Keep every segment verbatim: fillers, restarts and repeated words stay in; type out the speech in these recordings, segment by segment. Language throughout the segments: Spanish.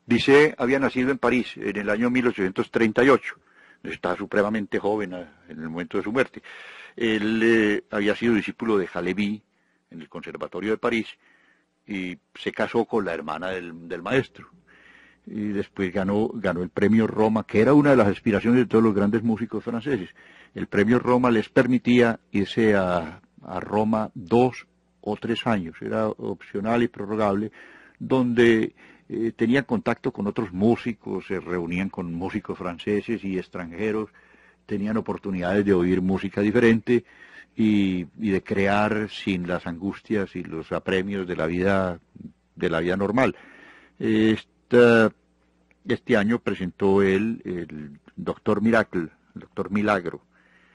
Bizet había nacido en París en el año mil ochocientos treinta y ocho, estaba supremamente joven en el momento de su muerte. Él eh, había sido discípulo de Halévy en el Conservatorio de París y se casó con la hermana del, del maestro. Y después ganó, ganó el premio Roma, que era una de las aspiraciones de todos los grandes músicos franceses. El premio Roma les permitía irse a, a Roma dos o tres años, era opcional y prorrogable, donde eh, tenían contacto con otros músicos, se reunían con músicos franceses y extranjeros, tenían oportunidades de oír música diferente y, y de crear sin las angustias y los apremios de la vida, de la vida normal. Esta, este año presentó él el Doctor Miracle, el Doctor Milagro,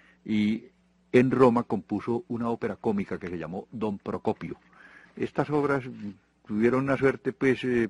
y en Roma compuso una ópera cómica que se llamó Don Procopio. Estas obras tuvieron una suerte pues eh,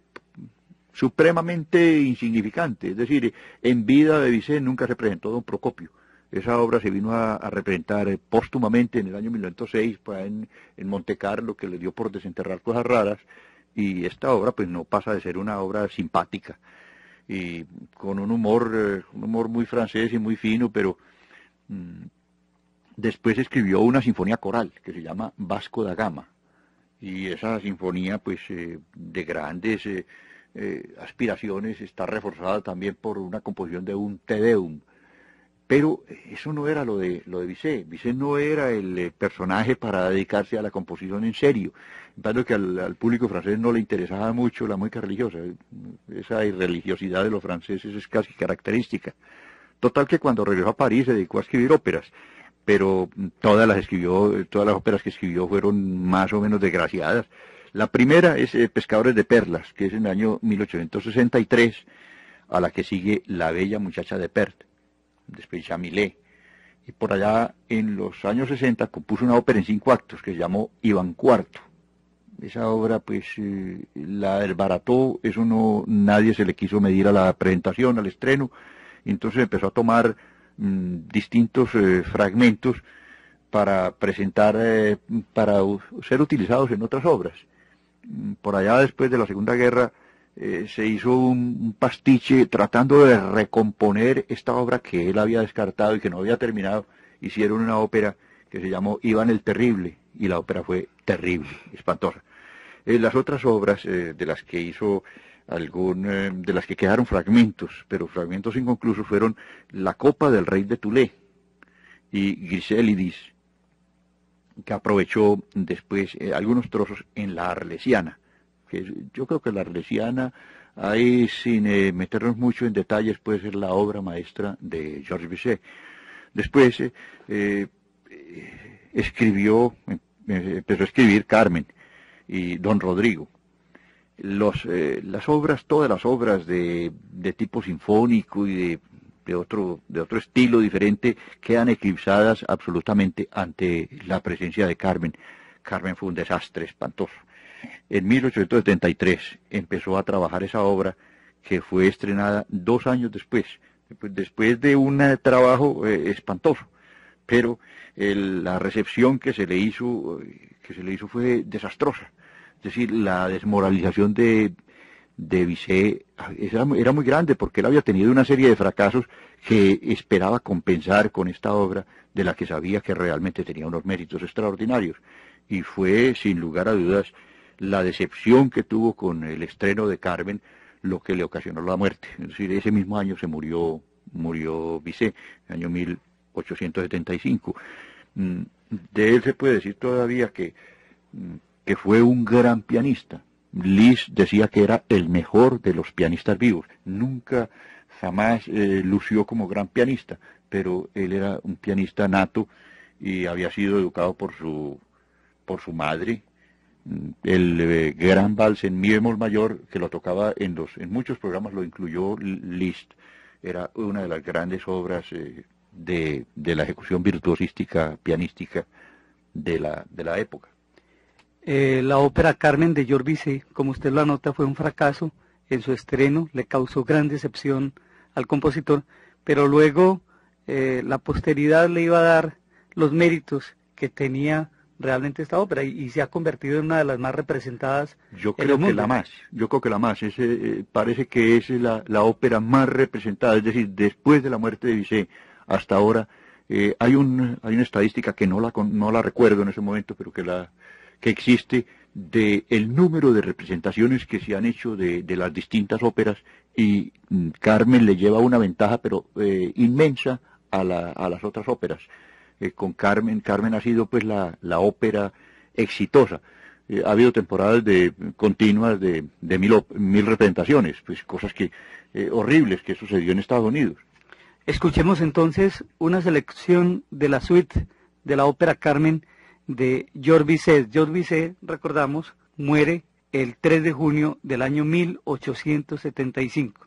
supremamente insignificante, es decir, en vida de Bizet nunca se presentó Don Procopio. Esa obra se vino a, a representar eh, póstumamente en el año mil novecientos seis pues, en, en Monte Carlo, que le dio por desenterrar cosas raras, y esta obra pues no pasa de ser una obra simpática y con un humor, eh, un humor muy francés y muy fino, pero mmm, después escribió una sinfonía coral que se llama Vasco da Gama, y esa sinfonía pues eh, de grandes eh, eh, aspiraciones está reforzada también por una composición de un Te Deum. Pero eso no era lo de lo de Bizet. Bizet no era el eh, personaje para dedicarse a la composición en serio. En tanto que al, al público francés no le interesaba mucho la música religiosa. Esa irreligiosidad de los franceses es casi característica. Total que cuando regresó a París se dedicó a escribir óperas, pero todas las escribió, todas las óperas que escribió fueron más o menos desgraciadas. La primera es eh, Pescadores de Perlas, que es en el año mil ochocientos sesenta y tres, a la que sigue La Bella Muchacha de Perth, después Chamilet, y por allá en los años sesenta compuso una ópera en cinco actos que se llamó Iván cuarto. Esa obra pues eh, la desbarató, eso no, nadie se le quiso medir a la presentación, al estreno, y entonces empezó a tomar mmm, distintos eh, fragmentos para presentar, eh, para ser utilizados en otras obras. Por allá después de la Segunda Guerra Eh, se hizo un, un pastiche tratando de recomponer esta obra que él había descartado y que no había terminado. Hicieron una ópera que se llamó Iván el Terrible, y la ópera fue terrible, espantosa. Eh, las otras obras eh, de las que hizo algún, eh, de las que quedaron fragmentos, pero fragmentos inconclusos, fueron La Copa del Rey de Tulé y Griselidis, que aprovechó después eh, algunos trozos en La Arlesiana. Que yo creo que La Arlesiana, ahí sin eh, meternos mucho en detalles, puede ser la obra maestra de Georges Bizet. Después eh, eh, escribió, eh, empezó a escribir Carmen y Don Rodrigo. Los, eh, las obras, todas las obras de, de tipo sinfónico y de, de, otro, de otro estilo diferente, quedan eclipsadas absolutamente ante la presencia de Carmen. Carmen fue un desastre espantoso. En mil ochocientos setenta y tres empezó a trabajar esa obra, que fue estrenada dos años después, después de un trabajo eh, espantoso, pero el, la recepción que se le hizo, que se le hizo fue desastrosa. Es decir, la desmoralización de, de Bizet era, era muy grande, porque él había tenido una serie de fracasos que esperaba compensar con esta obra, de la que sabía que realmente tenía unos méritos extraordinarios, y fue, sin lugar a dudas, la decepción que tuvo con el estreno de Carmen lo que le ocasionó la muerte. Es decir, ese mismo año se murió, murió Bizet, en el año mil ochocientos setenta y cinco. De él se puede decir todavía que, que fue un gran pianista. Liszt decía que era el mejor de los pianistas vivos. Nunca, jamás eh, lució como gran pianista, pero él era un pianista nato y había sido educado por su, por su madre. El eh, gran vals en mi bemol mayor, que lo tocaba en los en muchos programas, lo incluyó Liszt. Era una de las grandes obras eh, de, de la ejecución virtuosística pianística de la, de la época. Eh, la ópera Carmen de Georges Bizet, como usted lo anota, fue un fracaso en su estreno, le causó gran decepción al compositor, pero luego eh, la posteridad le iba a dar los méritos que tenía realmente esta ópera y, y se ha convertido en una de las más representadas. Yo creo que la más, yo creo que la más, es, eh, parece que es la, la ópera más representada, es decir, después de la muerte de Bizet hasta ahora, eh, hay, un, hay una estadística que no la, no la recuerdo en ese momento, pero que, la, que existe, de el número de representaciones que se han hecho de, de las distintas óperas, y mm, Carmen le lleva una ventaja, pero eh, inmensa, a, la, a las otras óperas. Eh, con Carmen, Carmen ha sido pues la, la ópera exitosa. Eh, ha habido temporadas de continuas de, de mil, mil representaciones, pues cosas que eh, horribles que sucedió en Estados Unidos. Escuchemos entonces una selección de la suite de la ópera Carmen de Georges Bizet. Georges Bizet, recordamos, muere el tres de junio del año mil ochocientos setenta y cinco.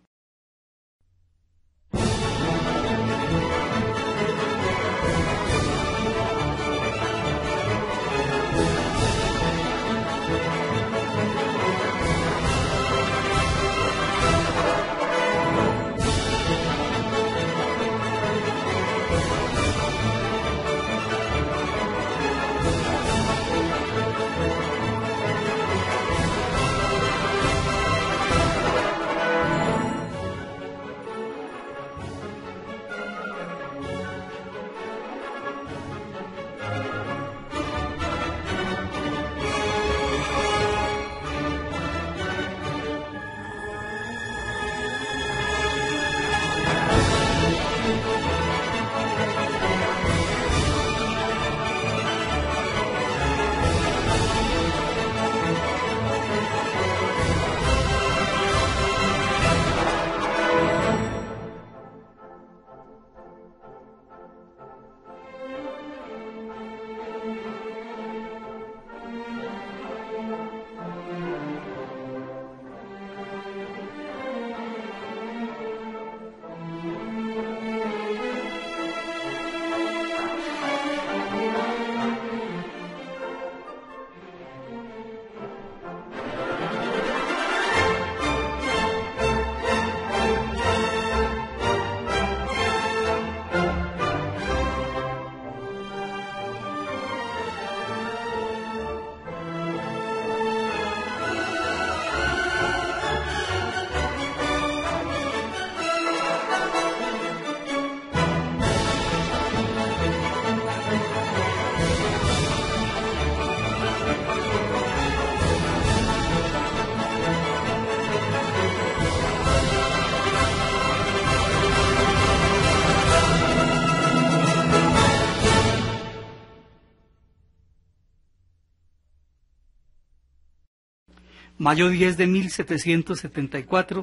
Mayo diez de mil setecientos setenta y cuatro,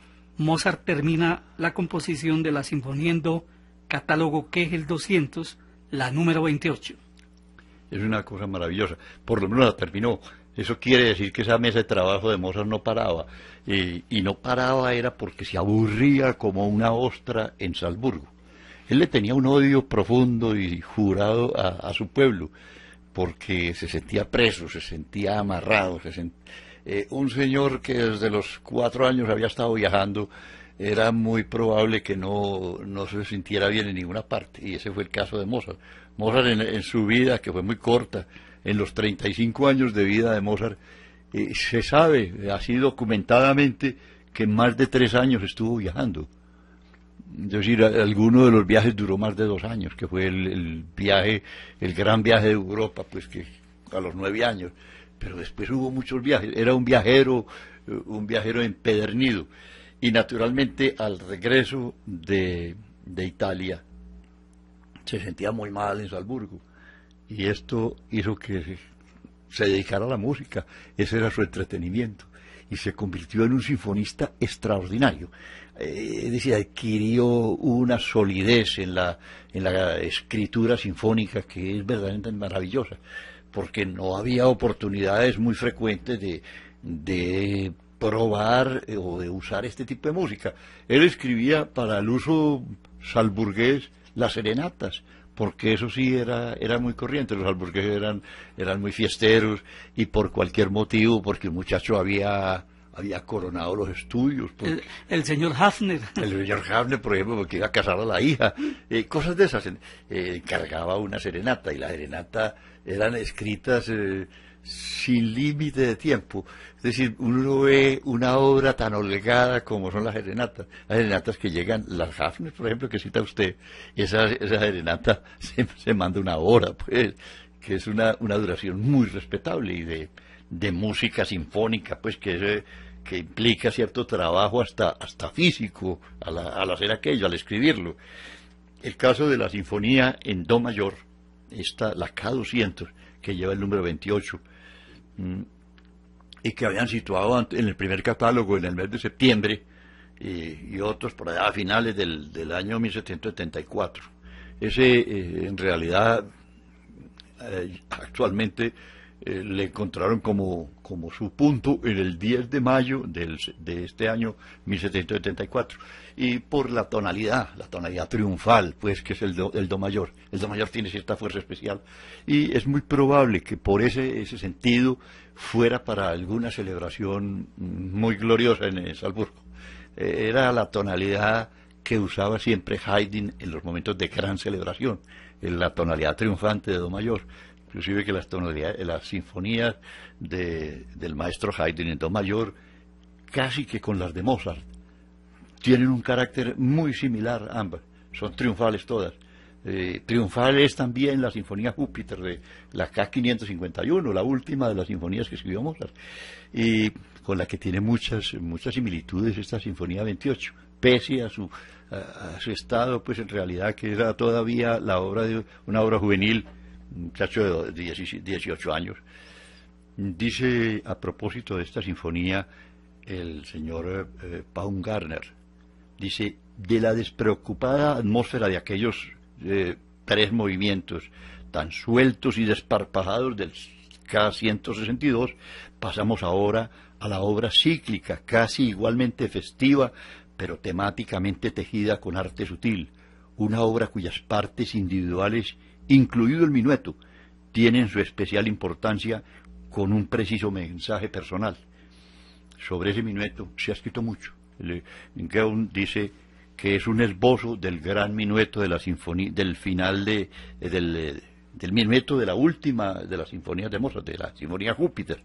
Mozart termina la composición de la Sinfonía en Do, catálogo Kegel doscientos, la número veintiocho. Es una cosa maravillosa, por lo menos la terminó. Eso quiere decir que esa mesa de trabajo de Mozart no paraba, eh, y no paraba era porque se aburría como una ostra en Salzburgo. Él le tenía un odio profundo y jurado a, a su pueblo, porque se sentía preso, se sentía amarrado, se sent... Eh, un señor que desde los cuatro años había estado viajando, era muy probable que no, no se sintiera bien en ninguna parte, y ese fue el caso de Mozart. Mozart en, en su vida, que fue muy corta, en los treinta y cinco años de vida de Mozart, eh, se sabe, así documentadamente, que en más de tres años estuvo viajando. Es decir, alguno de los viajes duró más de dos años, que fue el, el viaje, el gran viaje de Europa, pues que a los nueve años. Pero después hubo muchos viajes, era un viajero, un viajero empedernido, y naturalmente al regreso de, de Italia se sentía muy mal en Salzburgo, y esto hizo que se dedicara a la música, ese era su entretenimiento, y se convirtió en un sinfonista extraordinario. Eh, es decir, adquirió una solidez en la, en la escritura sinfónica que es verdaderamente maravillosa, porque no había oportunidades muy frecuentes de, de probar eh, o de usar este tipo de música. Él escribía para el uso salzburgués las serenatas, porque eso sí era, era muy corriente. Los salzburgueses eran, eran muy fiesteros, y por cualquier motivo, porque el muchacho había... había coronado los estudios. El, el señor Hafner. El señor Hafner, por ejemplo, porque iba a casar a la hija. Eh, cosas de esas. Eh, cargaba una serenata, y la serenata eran escritas eh, sin límite de tiempo. Es decir, uno no ve una obra tan holgada como son las serenatas. Las serenatas que llegan, las Hafner, por ejemplo, que cita usted, esa, esa serenata se, se manda una hora, pues, que es una, una duración muy respetable, y de, de música sinfónica, pues, que es, eh, que implica cierto trabajo hasta, hasta físico al, al hacer aquello, al escribirlo. El caso de la sinfonía en do mayor, esta, la K doscientos, que lleva el número veintiocho, mmm, y que habían situado en el primer catálogo en el mes de septiembre, y, y otros por allá a finales del, del año mil setecientos setenta y cuatro. Ese, eh, en realidad, eh, actualmente eh, le encontraron como, como su punto en el diez de mayo del, de este año mil setecientos setenta y cuatro, y por la tonalidad, la tonalidad triunfal, pues, que es el do, el do mayor. El do mayor tiene cierta fuerza especial, y es muy probable que por ese, ese sentido fuera para alguna celebración muy gloriosa en Salzburgo. Eh, era la tonalidad que usaba siempre Haydn en los momentos de gran celebración, en la tonalidad triunfante de do mayor. Inclusive que las tonalidades, las sinfonías de, del maestro Haydn en do mayor, casi que con las de Mozart, tienen un carácter muy similar ambas, son triunfales todas. Eh, triunfal es también la Sinfonía Júpiter de la K quinientos cincuenta y uno, la última de las sinfonías que escribió Mozart, y con la que tiene muchas, muchas similitudes esta Sinfonía veintiocho, pese a su, a, a su estado, pues en realidad que era todavía la obra de una obra juvenil, un muchacho de dieciocho años. Dice a propósito de esta sinfonía el señor eh, Baumgartner, dice: de la despreocupada atmósfera de aquellos eh, tres movimientos tan sueltos y desparpajados del K ciento sesenta y dos, pasamos ahora a la obra cíclica, casi igualmente festiva, pero temáticamente tejida con arte sutil, una obra cuyas partes individuales, incluido el minueto, tienen su especial importancia con un preciso mensaje personal. Sobre ese minueto se ha escrito mucho. Goethe dice que es un esbozo del gran minueto de la sinfonía, del final de, del, del minueto de la última de las sinfonías de Mozart, de la Sinfonía Júpiter.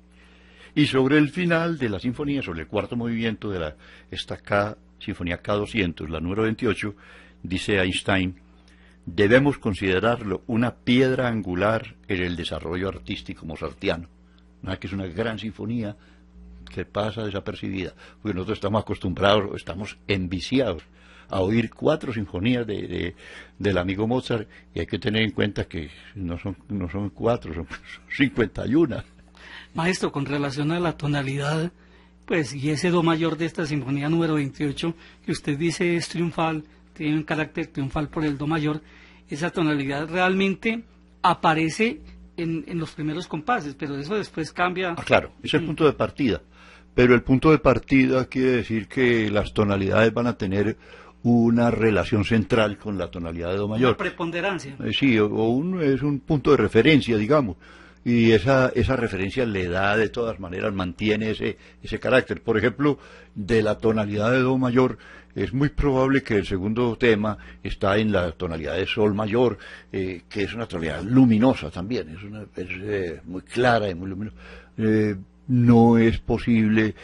Y sobre el final de la sinfonía, sobre el cuarto movimiento de la, esta K, Sinfonía K doscientos, la número veintiocho, dice Einstein: debemos considerarlo una piedra angular en el desarrollo artístico mozartiano. ¿No? Que es una gran sinfonía que pasa desapercibida, porque nosotros estamos acostumbrados, estamos enviciados a oír cuatro sinfonías de, de, del amigo Mozart, y hay que tener en cuenta que no son, no son cuatro, son, son cincuenta y uno. Maestro, con relación a la tonalidad, pues, y ese do mayor de esta sinfonía número veintiocho, que usted dice es triunfal, tiene un carácter triunfal por el do mayor, esa tonalidad realmente aparece en, en los primeros compases, pero eso después cambia. Ah, claro, es el punto de partida, pero el punto de partida quiere decir que las tonalidades van a tener una relación central con la tonalidad de do mayor. Una preponderancia. Eh, sí, o, o un, es un punto de referencia, digamos, y esa, esa referencia le da, de todas maneras, mantiene ese, ese carácter. Por ejemplo, de la tonalidad de do mayor, es muy probable que el segundo tema está en la tonalidad de sol mayor, eh, que es una tonalidad luminosa también, es, una, es eh, muy clara y muy luminosa. Eh, no es posible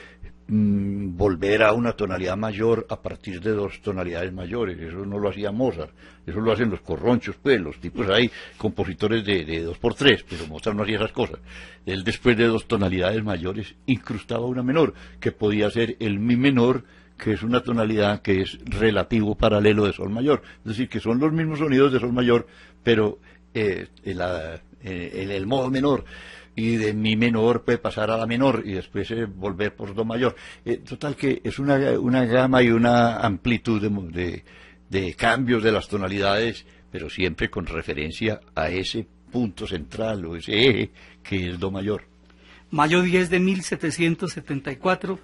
mmm, volver a una tonalidad mayor a partir de dos tonalidades mayores, eso no lo hacía Mozart, eso lo hacen los corronchos, pues, los tipos ahí, compositores de, de dos por tres, pero Mozart no hacía esas cosas. Él, después de dos tonalidades mayores, incrustaba una menor, que podía ser el mi menor, que es una tonalidad que es relativo paralelo de sol mayor, es decir, que son los mismos sonidos de sol mayor, pero eh, en, la, eh, en el modo menor, y de mi menor puede pasar a la menor y después eh, volver por do mayor. Eh, total que es una, una gama y una amplitud de, de, de cambios de las tonalidades, pero siempre con referencia a ese punto central o ese eje que es do mayor. Mayo diez de mil setecientos setenta y cuatro,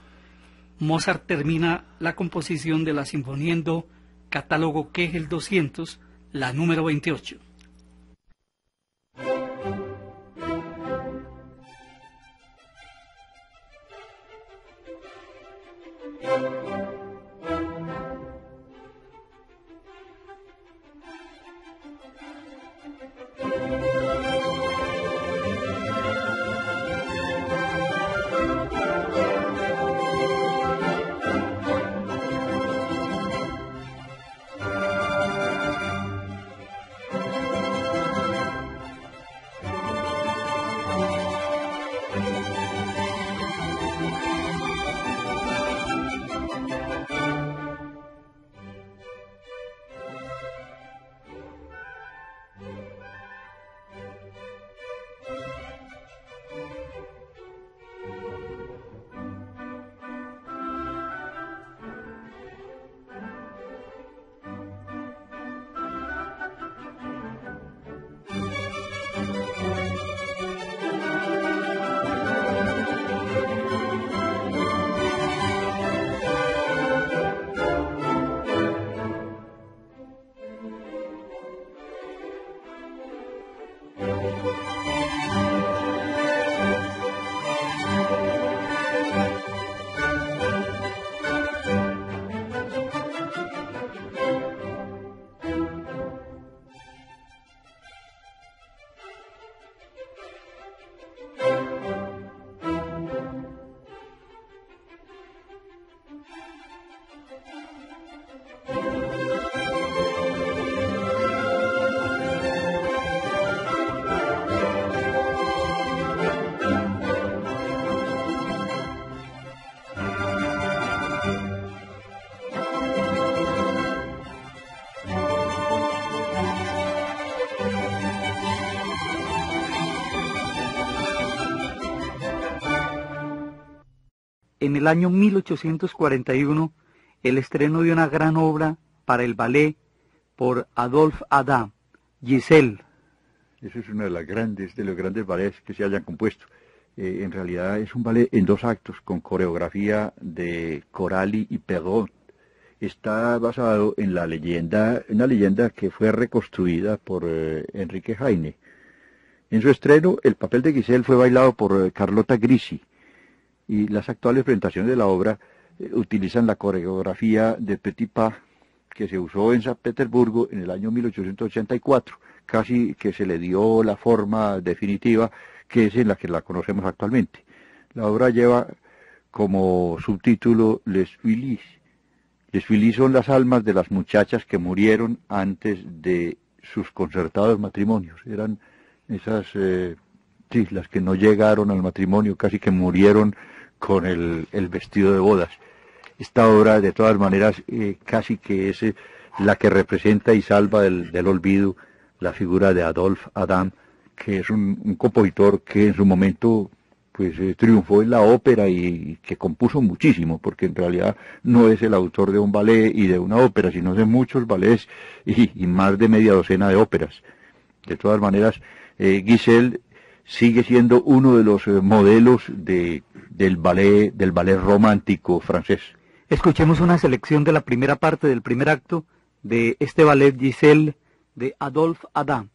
Mozart termina la composición de la Sinfonía en Do, catálogo Kegel doscientos, la número veintiocho. en el año mil ochocientos cuarenta y uno el estreno de una gran obra para el ballet por Adolphe Adam, Giselle. Eso es uno de las grandes, de los grandes ballets que se hayan compuesto. Eh, en realidad es un ballet en dos actos con coreografía de Corali y Perrault. Está basado en la leyenda, una leyenda que fue reconstruida por eh, Enrique Heine. En su estreno, el papel de Giselle fue bailado por eh, Carlotta Grisi, y las actuales presentaciones de la obra eh, utilizan la coreografía de Petit Pas que se usó en San Petersburgo en el año mil ochocientos ochenta y cuatro, casi que se le dio la forma definitiva que es en la que la conocemos actualmente. La obra lleva como subtítulo Les Filles. Les Filles son las almas de las muchachas que murieron antes de sus concertados matrimonios. Eran esas, eh, sí, las que no llegaron al matrimonio, casi que murieron con el, el vestido de bodas. Esta obra, de todas maneras, eh, casi que es eh, la que representa y salva del, del olvido la figura de Adolphe Adam, que es un, un compositor que en su momento pues eh, triunfó en la ópera y, y que compuso muchísimo, porque en realidad no es el autor de un ballet y de una ópera, sino de muchos ballets y, y más de media docena de óperas. De todas maneras, eh, Giselle sigue siendo uno de los eh, modelos de, del ballet, del ballet romántico francés. Escuchemos una selección de la primera parte del primer acto de este ballet Giselle de Adolphe Adam.